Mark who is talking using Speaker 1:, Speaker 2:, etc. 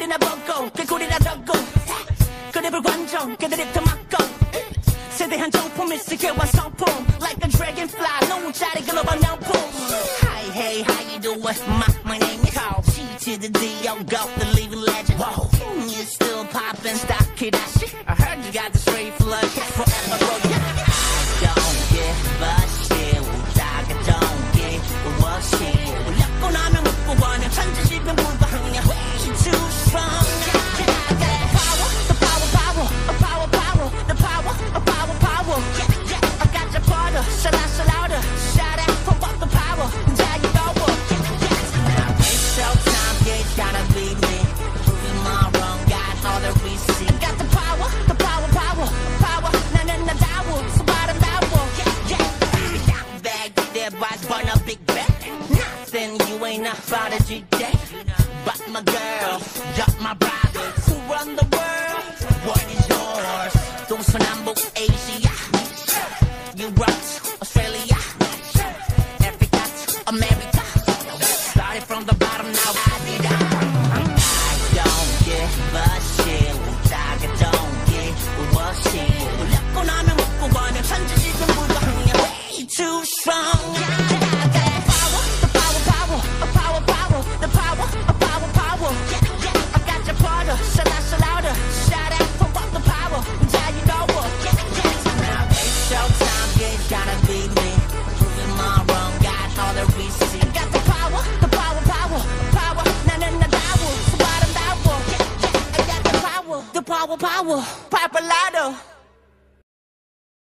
Speaker 1: 머리나 벗고 개구리나 덮고 그래 불관정 그들이 더 막고 세대한 정품일 세계와 성품 Like a dragonfly 노무자리 글로벌 명품 Hi, hey, how you doing? My name is Carl G to the D, oh, go, the living legend Whoa, you still poppin', stop kid, that shit I heard you got the straight flush forever, bro, yeah I don't give a shit 우다가 don't give a shit 울렸고 나면 묻고 원해 천지시변 불가항이야 She too strong Shout out, shout out, pump up the power, there you go. Now it's showtime, yeah, it's gotta be me. Proving my wrong, got all the receipts. Got the power, power. 나는 나다워, 수발은 다워. Yeah. Bag, their boys burn a big bag. Nothing you ain't about a G-Day. But my girl, got my brother. Who run the world? What is yours? 동서남북 Asia. Europe, Australia, Africa, America. Started from the bottom, now I did it. I don't give a shit. I don't give a shit. 울렸고 나면 먹고 원해 천지시든 불가항이야. Way too strong. The power. I got your brother. Shout out. Shout out, pump up the power. There you go. Now it's showtime. Gotta be me, proving my wrong, got all the receipts. Got the power. 나는 나다워, 수발은 다워. I got the power, Papalado.